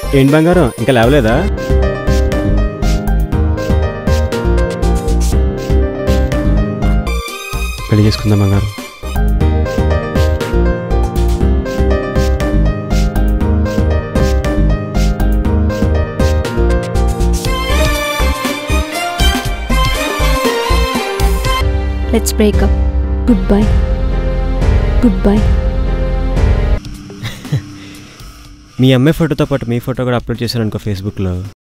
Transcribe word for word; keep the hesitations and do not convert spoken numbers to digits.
ఏంటి బంగారం ఇంకా లేవలేదా? పెళ్లి చేసుకుందాం బంగారం. Let's break up. Goodbye. Goodbye. మీ అమ్మాయి ఫోటోతో పాటు మీ ఫోటో కూడా అప్లోడ్ చేశాను అనుకో ఫేస్బుక్లో.